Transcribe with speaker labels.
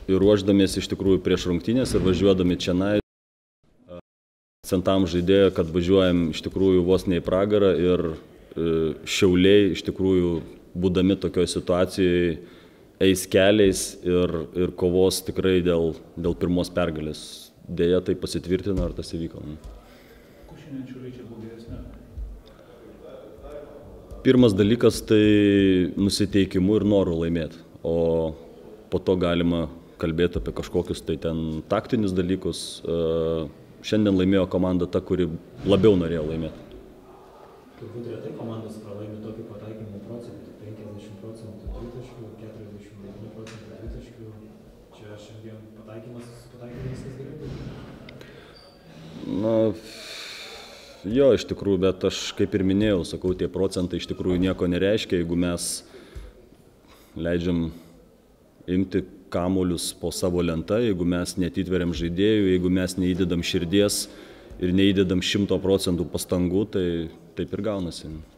Speaker 1: ir ruoždamiesi iš tikrųjų prieš rungtynės ir važiuodami čianai, akcentam žaidėjo, kad važiuojam iš tikrųjų vos ne į pragarą ir Šiauliai iš tikrųjų, būdami tokioje situacijoje, eis keliais ir kovos tikrai dėl pirmos pergalės. Deja, tai pasitvirtino, ar tas įvyko.
Speaker 2: Ko šiandien Šiauliai čia buvo geresnė?
Speaker 1: Pirmas dalykas tai nusiteikimu ir noru laimėti, o po to galima kalbėti apie kažkokius tai ten taktinius dalykus. Šiandien laimėjo komanda ta, kuri labiau norėjo laimėti.
Speaker 3: Turbūt retai komandos pralaimi tokį pataikymo procentą, 50% tritaškių, 49% tritaškių. Čia šiandien pataikymas viskas gerai buvo?
Speaker 1: Na, jo, iš tikrųjų, bet aš kaip ir minėjau, sakau, tie procentai iš tikrųjų nieko nereiškia, jeigu mes leidžiam imti kamuolius po savo lentą, jeigu mes neatitveriam žaidėjų, jeigu mes neįdedam širdies ir neįdedam 100% pastangų, tai taip ir gaunasi.